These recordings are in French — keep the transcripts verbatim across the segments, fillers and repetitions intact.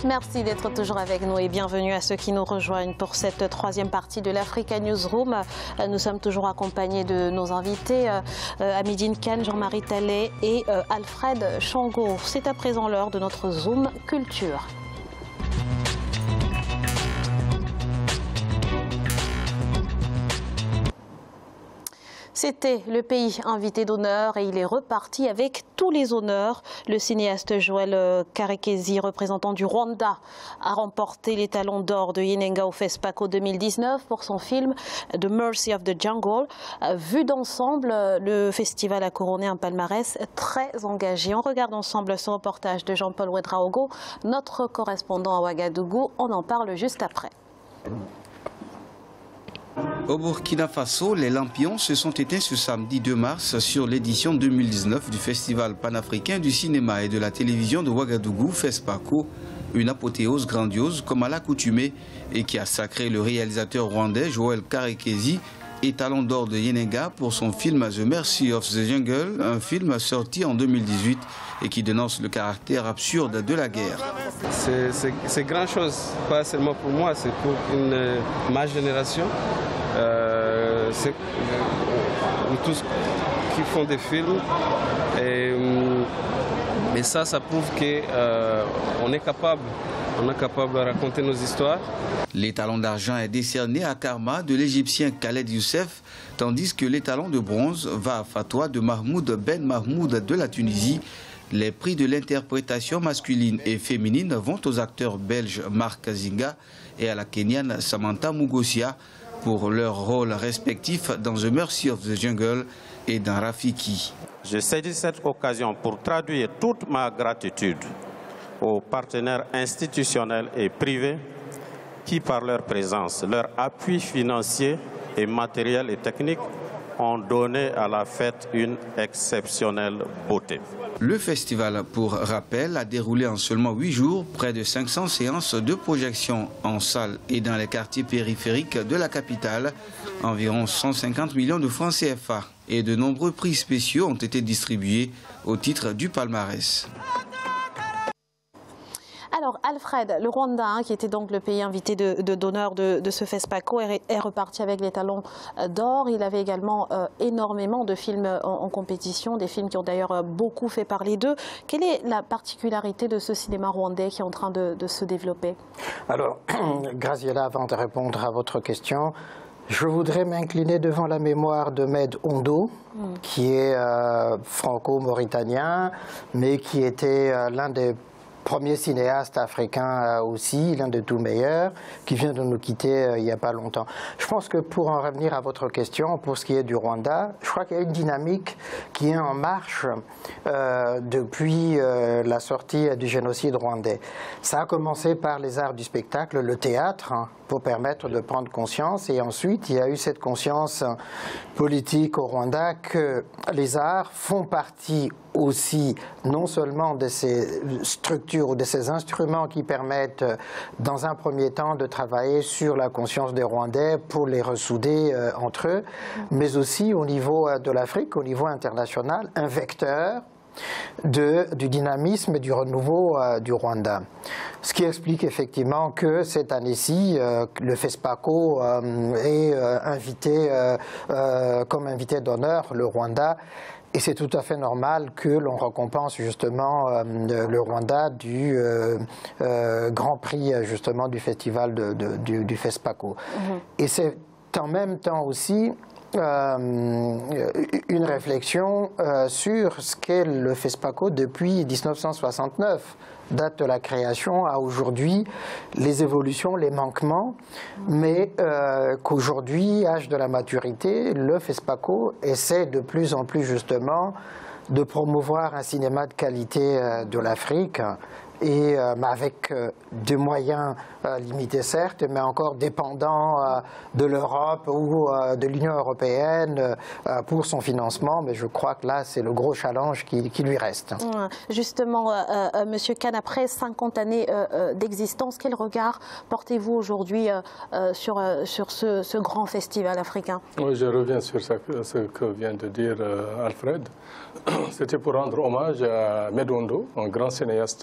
Merci d'être toujours avec nous et bienvenue à ceux qui nous rejoignent pour cette troisième partie de l'Africa Newsroom. Nous sommes toujours accompagnés de nos invités, Hamidine Kane, Jean-Marie Talley et Alfred Chango. C'est à présent l'heure de notre Zoom Culture. C'était le pays invité d'honneur et il est reparti avec tous les honneurs. Le cinéaste Joël Karekezi, représentant du Rwanda, a remporté les Talons d'or de Yenenga au FESPACO deux mille dix-neuf pour son film The Mercy of the Jungle. Vu d'ensemble, le festival a couronné un palmarès très engagé. On regarde ensemble ce reportage de Jean-Paul Ouedraogo, notre correspondant à Ouagadougou. On en parle juste après. Au Burkina Faso, les lampions se sont éteints ce samedi deux mars sur l'édition deux mille dix-neuf du Festival panafricain du cinéma et de la télévision de Ouagadougou, FESPACO, une apothéose grandiose comme à l'accoutumée et qui a sacré le réalisateur rwandais Joël Karekezi et Talon d'or de Yenenga pour son film The Mercy of the Jungle, un film sorti en deux mille dix-huit et qui dénonce le caractère absurde de la guerre. C'est grand chose, pas seulement pour moi, c'est pour une, ma génération. Euh, c'est tous qui font des films. Et, et ça, ça prouve qu'on euh, est capable, on est capable de raconter nos histoires. L'étalon d'argent est décerné à Karma de l'Égyptien Khaled Youssef, tandis que l'étalon de bronze va à Fatwa de Mahmoud Ben Mahmoud de la Tunisie. Les prix de l'interprétation masculine et féminine vont aux acteurs belges Marc Kazinga et à la Kenyane Samantha Mugosia pour leurs rôles respectifs dans The Mercy of the Jungle et dans Rafiki. Je saisis cette occasion pour traduire toute ma gratitude aux partenaires institutionnels et privés qui, par leur présence, leur appui financier et matériel et technique, ont donné à la fête une exceptionnelle beauté. Le festival, pour rappel, a déroulé en seulement huit jours près de cinq cents séances de projection en salle et dans les quartiers périphériques de la capitale, environ cent cinquante millions de francs C F A. Et de nombreux prix spéciaux ont été distribués au titre du palmarès. Alors Alfred, le Rwanda, hein, qui était donc le pays invité de, de, d'honneur de, de ce FESPACO, est, est reparti avec les Talons d'or. Il avait également euh, énormément de films en, en compétition, des films qui ont d'ailleurs beaucoup fait parler d'eux. Quelle est la particularité de ce cinéma rwandais qui est en train de, de se développer? Alors, Graziella, avant de répondre à votre question, je voudrais m'incliner devant la mémoire de Med Ondo, mmh. qui est euh, franco-mauritanien, mais qui était euh, l'un des premier cinéaste africain aussi, l'un des tout meilleurs, qui vient de nous quitter euh, il n'y a pas longtemps. Je pense que pour en revenir à votre question, pour ce qui est du Rwanda, je crois qu'il y a une dynamique qui est en marche euh, depuis euh, la sortie du génocide rwandais. Ça a commencé par les arts du spectacle, le théâtre, hein, pour permettre de prendre conscience, et ensuite il y a eu cette conscience politique au Rwanda que les arts font partie aussi non seulement de ces structures ou de ces instruments qui permettent dans un premier temps de travailler sur la conscience des Rwandais pour les ressouder euh, entre eux, mais aussi au niveau de l'Afrique, au niveau international, un vecteur De, du dynamisme et du renouveau euh, du Rwanda. Ce qui explique effectivement que cette année-ci, euh, le FESPACO euh, est euh, invité euh, euh, comme invité d'honneur le Rwanda. Et c'est tout à fait normal que l'on récompense justement euh, le Rwanda du euh, euh, Grand Prix justement du festival de, de, du, du FESPACO. Mm-hmm. Et c'est en même temps aussi Euh, une réflexion euh, sur ce qu'est le FESPACO depuis mille neuf cent soixante-neuf, date de la création à aujourd'hui, les évolutions, les manquements, mais euh, qu'aujourd'hui, âge de la maturité, le FESPACO essaie de plus en plus justement de promouvoir un cinéma de qualité euh, de l'Afrique, et euh, avec euh, des moyens euh, limités certes, mais encore dépendants euh, de l'Europe ou euh, de l'Union européenne euh, pour son financement. Mais je crois que là, c'est le gros challenge qui, qui lui reste. Justement, euh, euh, Monsieur Kane, après cinquante années euh, d'existence, quel regard portez-vous aujourd'hui euh, euh, sur, euh, sur ce, ce grand festival africain? Oui, je reviens sur ce que, ce que vient de dire euh, Alfred. C'était pour rendre hommage à Med Ondo, un grand cinéaste mauritanien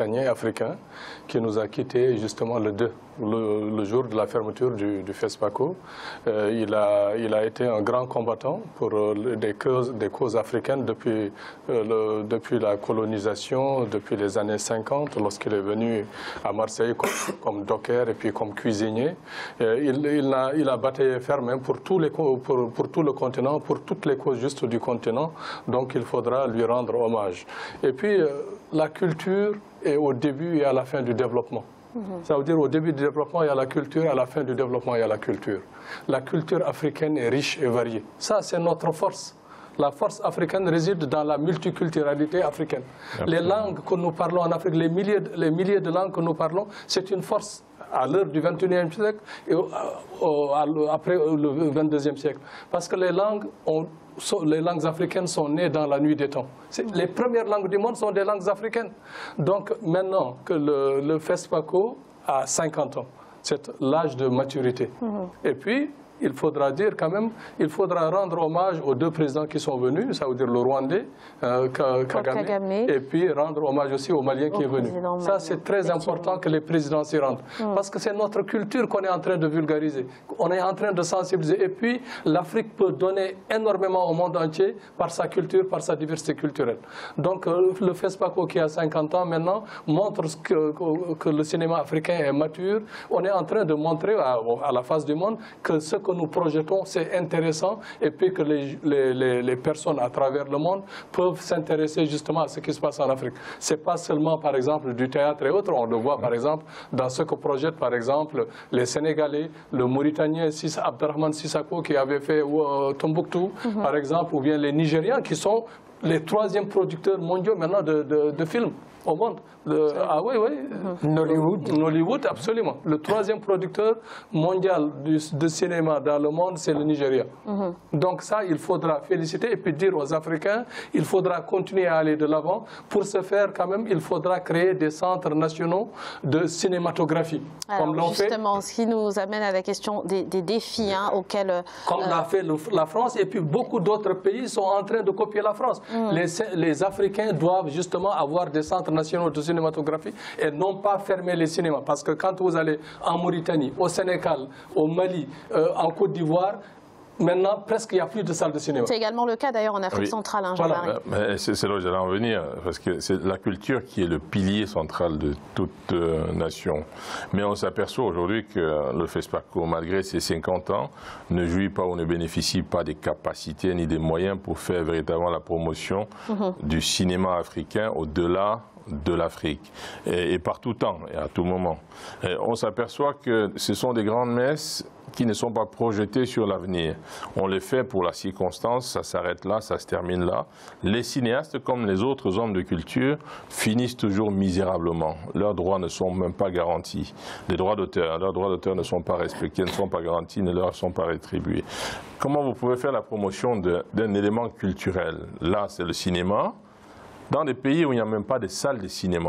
mauritanien africain qui nous a quittés justement le deux, le, le jour de la fermeture du, du FESPACO. Euh, il, a, il a été un grand combattant pour euh, des, causes, des causes africaines depuis, euh, le, depuis la colonisation, depuis les années cinquante, lorsqu'il est venu à Marseille comme, comme docker et puis comme cuisinier. Euh, il, il, a, il a bataillé ferme pour, tous les, pour, pour tout le continent, pour toutes les causes justes du continent. Donc il faudra lui rendre hommage. Et puis euh, la culture est au début et à la fin du développement. Mmh. Ça veut dire au début du développement, il y a la culture, à la fin du développement, il y a la culture. La culture africaine est riche et variée. Ça, c'est notre force. La force africaine réside dans la multiculturalité africaine. Absolument. Les langues que nous parlons en Afrique, les milliers, les milliers de langues que nous parlons, c'est une force à l'heure du vingt et unième siècle et au, au, après le vingt-deuxième siècle. Parce que les langues, ont, les langues africaines sont nées dans la nuit des temps. Les premières langues du monde sont des langues africaines. Donc maintenant que le, le FESPACO a cinquante ans, c'est l'âge de maturité. Mmh. Et puis, il faudra dire quand même, il faudra rendre hommage aux deux présidents qui sont venus, ça veut dire le Rwandais, euh, Kagame, Kagame, et puis rendre hommage aussi au Malien qui est venu. Ça, c'est très important que les présidents s'y rendent. Mm. Parce que c'est notre culture qu'on est en train de vulgariser. On est en train de sensibiliser. Et puis, l'Afrique peut donner énormément au monde entier par sa culture, par sa diversité culturelle. Donc, euh, le FESPACO qui a cinquante ans maintenant montre que, que, que le cinéma africain est mature. On est en train de montrer à, à la face du monde que ce que nous projetons, c'est intéressant, et puis que les, les, les personnes à travers le monde peuvent s'intéresser justement à ce qui se passe en Afrique. Ce n'est pas seulement, par exemple, du théâtre et autres. On le voit, par exemple, dans ce que projettent, par exemple, les Sénégalais, le Mauritanien Abderrahmane Sissako qui avait fait euh, Tombouctou, mm-hmm. par exemple, ou bien les Nigérians qui sont les troisièmes producteurs mondiaux maintenant de, de, de films au monde. Le, ah oui, oui. Mm-hmm. Nollywood. Nollywood, absolument. Le troisième producteur mondial du, de cinéma dans le monde, c'est le Nigeria. Mm-hmm. Donc ça, il faudra féliciter et puis dire aux Africains, il faudra continuer à aller de l'avant. Pour ce faire, quand même, il faudra créer des centres nationaux de cinématographie. Alors, comme l'ont fait. Justement, ce qui nous amène à la question des, des défis hein, auxquels... Comme euh... l'a fait le, la France, et puis beaucoup d'autres pays sont en train de copier la France. Mm. Les, les Africains doivent justement avoir des centres nationaux de cinématographie et non pas fermer les cinémas. Parce que quand vous allez en Mauritanie, au Sénégal, au Mali, euh, en Côte d'Ivoire, maintenant, presque il n'y a plus de salles de cinéma. C'est également le cas d'ailleurs en Afrique oui. centrale. Hein, voilà. C'est là où j'allais en venir, parce que c'est la culture qui est le pilier central de toute euh, nation. Mais on s'aperçoit aujourd'hui que le FESPACO, malgré ses cinquante ans, ne jouit pas ou ne bénéficie pas des capacités ni des moyens pour faire véritablement la promotion mm-hmm. du cinéma africain au-delà de l'Afrique, et, et par tout temps, et à tout moment. Et on s'aperçoit que ce sont des grandes messes qui ne sont pas projetées sur l'avenir. On les fait pour la circonstance, ça s'arrête là, ça se termine là. Les cinéastes, comme les autres hommes de culture, finissent toujours misérablement. Leurs droits ne sont même pas garantis. Les droits d'auteur, leurs droits d'auteur ne sont pas respectés, ne sont pas garantis, ne leur sont pas rétribués. Comment vous pouvez faire la promotion d'un élément culturel? Là, c'est le cinéma. Dans des pays où il n'y a même pas de salles de cinéma,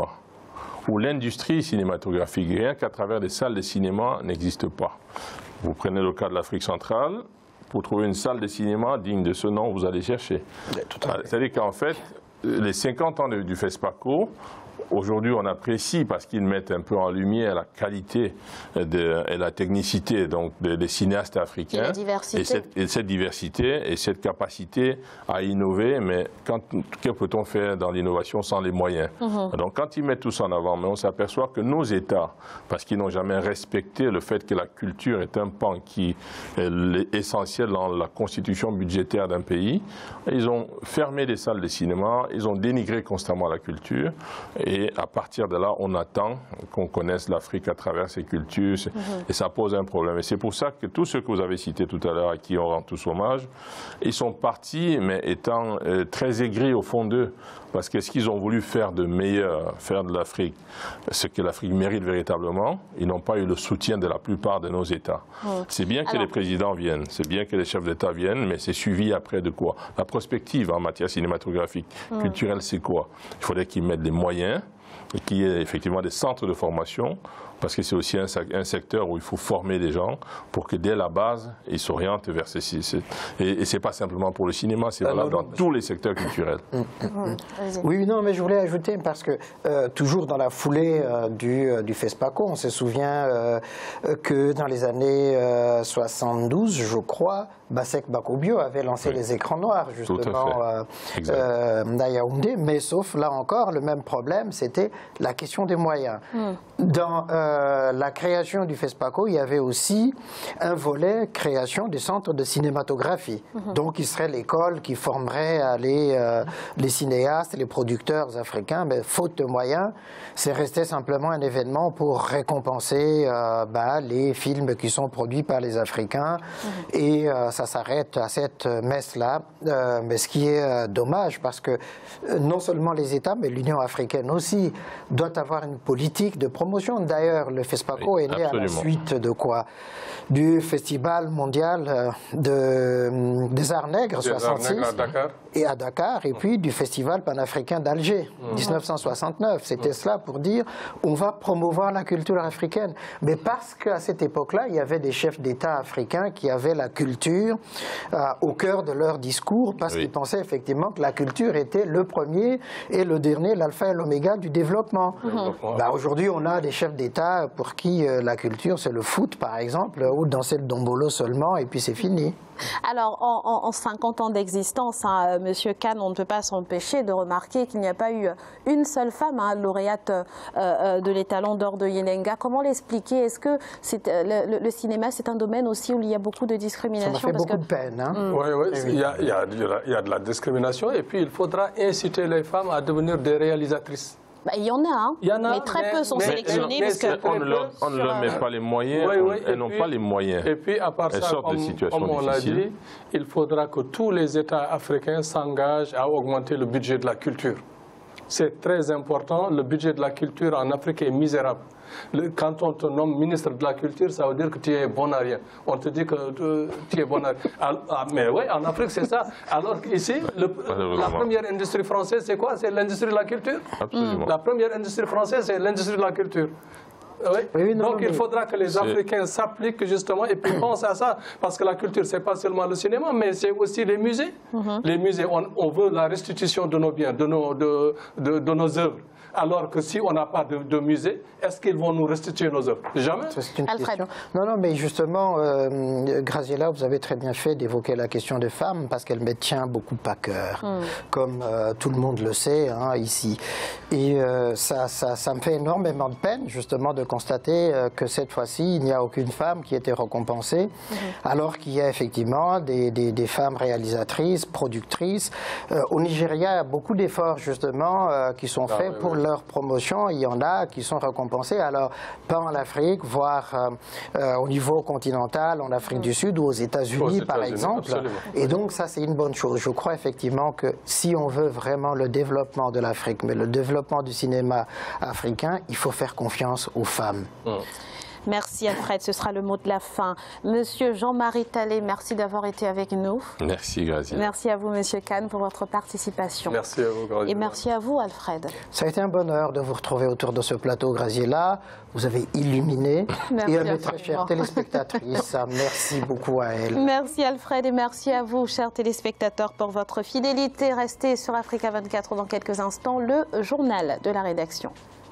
où l'industrie cinématographique, rien qu'à travers des salles de cinéma, n'existe pas. Vous prenez le cas de l'Afrique centrale, pour trouver une salle de cinéma digne de ce nom, vous allez chercher. C'est-à-dire qu'en fait, les cinquante ans du FESPACO, aujourd'hui, on apprécie parce qu'ils mettent un peu en lumière la qualité de, et la technicité donc, des, des cinéastes africains. Et la diversité. Et cette, et cette diversité et cette capacité à innover. Mais quand, que peut-on faire dans l'innovation sans les moyens? Mm-hmm. Donc quand ils mettent tout ça en avant, mais on s'aperçoit que nos États, parce qu'ils n'ont jamais respecté le fait que la culture est un pan qui est essentiel dans la constitution budgétaire d'un pays, ils ont fermé des salles de cinéma, ils ont dénigré constamment la culture. Et à partir de là, on attend qu'on connaisse l'Afrique à travers ses cultures. Mm-hmm. Et ça pose un problème. Et c'est pour ça que tous ceux que vous avez cités tout à l'heure, à qui on rend tous hommage, ils sont partis, mais étant euh, très aigris au fond d'eux. Parce que ce qu'ils ont voulu faire de meilleur, faire de l'Afrique, ce que l'Afrique mérite véritablement, ils n'ont pas eu le soutien de la plupart de nos États. Mm. C'est bien que Alors... les présidents viennent, c'est bien que les chefs d'État viennent, mais c'est suivi après de quoi? La prospective en matière cinématographique, mm. culturelle, c'est quoi? Il faudrait qu'ils mettent des moyens qu'il y ait effectivement des centres de formation, parce que c'est aussi un, un secteur où il faut former des gens pour que dès la base, ils s'orientent vers ceci. Et, et ce n'est pas simplement pour le cinéma, c'est valable dans tous les secteurs culturels. Mmh, mmh. Oui, non, mais je voulais ajouter, parce que euh, toujours dans la foulée euh, du, euh, du FESPACO, on se souvient euh, que dans les années euh, soixante-douze, je crois, Basek Bakobio avait lancé oui. les écrans noirs, justement, euh, euh, à Yaoundé, mais sauf, là encore, le même problème, c'était la question des moyens. Mm. Dans euh, la création du FESPACO, il y avait aussi un volet création des centres de cinématographie. Mm-hmm. Donc, il serait l'école qui formerait euh, les, euh, les cinéastes, les producteurs africains, mais faute de moyens, c'est resté simplement un événement pour récompenser euh, bah, les films qui sont produits par les Africains, mm-hmm. et euh, ça s'arrête à cette messe-là, euh, mais ce qui est euh, dommage, parce que euh, non seulement les États, mais l'Union africaine aussi, doit avoir une politique de promotion. D'ailleurs, le FESPACO oui, est né absolument. à la suite de quoi? Du Festival mondial euh, de, des arts nègres, des soixante-six, arts nègres à Dakar. et à Dakar, et puis du Festival panafricain d'Alger, mmh. mille neuf cent soixante-neuf. C'était mmh. cela pour dire, on va promouvoir la culture africaine. Mais parce qu'à cette époque-là, il y avait des chefs d'État africains qui avaient la culture Euh, au cœur de leur discours, parce oui. qu'ils pensaient effectivement que la culture était le premier et le dernier, l'alpha et l'oméga du développement. Mmh. Bah, aujourd'hui, on a des chefs d'État pour qui euh, la culture, c'est le foot, par exemple, ou danser le dombolo seulement, et puis c'est fini. Alors, en, en, en cinquante ans d'existence, hein, Monsieur Khan, on ne peut pas s'empêcher de remarquer qu'il n'y a pas eu une seule femme hein, lauréate euh, euh, de l'étalon d'or de Yenenga. Comment l'expliquer? Est-ce que c'est, euh, le, le cinéma, c'est un domaine aussi où il y a beaucoup de discrimination? Ça m'a fait parce beaucoup que... de peine. Hein. Mmh. Oui, oui, il y, a, il, y a, il y a de la discrimination, et puis il faudra inciter les femmes à devenir des réalisatrices. Bah, il y en a, hein. il y en a mais très mais, peu sont mais, sélectionnés. Mais, parce que on, leur, on ne leur met pas les moyens, oui, oui, elles n'ont pas les moyens. Et puis, à part elles ça, sortent comme, de situations comme on l'a dit, il faudra que tous les États africains s'engagent à augmenter le budget de la culture. C'est très important, le budget de la culture en Afrique est misérable. Le, quand on te nomme ministre de la Culture, ça veut dire que tu es bon à rien. On te dit que tu, tu es bon à rien. Ah, mais oui, en Afrique, c'est ça. Alors qu'ici, le, la première industrie française, c'est quoi? C'est l'industrie de la culture. Absolument. La première industrie française, c'est l'industrie de la culture. Oui. Oui, non, Donc non, il faudra que les Africains s'appliquent justement et puis pensent à ça. Parce que la culture, ce n'est pas seulement le cinéma, mais c'est aussi les musées. Mm-hmm. Les musées, on, on veut la restitution de nos biens, de nos, de, de, de nos œuvres. Alors que si on n'a pas de, de musée, est-ce qu'ils vont nous restituer nos œuvres? Jamais. C'est une Alfred. question. Non, non, mais justement, euh, Graziella, vous avez très bien fait d'évoquer la question des femmes parce qu'elle me tient beaucoup à cœur, mm. comme euh, tout le monde le sait hein, ici. Et euh, ça, ça, ça me fait énormément de peine, justement, de constater euh, que cette fois-ci, il n'y a aucune femme qui a été récompensée, mm-hmm. alors qu'il y a effectivement des, des, des femmes réalisatrices, productrices. Euh, au Nigeria, il y a beaucoup d'efforts, justement, euh, qui sont faits ah, pour oui. leur promotion. Il y en a qui sont récompensés, alors pas en Afrique, voire euh, euh, au niveau continental, en Afrique mmh. du Sud ou aux États-Unis, par États exemple. Absolument. Et donc ça, c'est une bonne chose. Je crois effectivement que si on veut vraiment le développement de l'Afrique, mais le développement du cinéma africain, il faut faire confiance aux femmes. Mmh. Merci Alfred, ce sera le mot de la fin. Monsieur Jean-Marie Talley, merci d'avoir été avec nous. Merci Graziella. Merci à vous Monsieur Khan pour votre participation. Merci à vous Graziella. Et merci à vous Alfred. Ça a été un bonheur de vous retrouver autour de ce plateau Graziella. Vous avez illuminé. Merci et à mes très chères téléspectatrices, merci beaucoup à elles. Merci Alfred et merci à vous chers téléspectateurs pour votre fidélité. Restez sur Africa vingt-quatre dans quelques instants, le journal de la rédaction.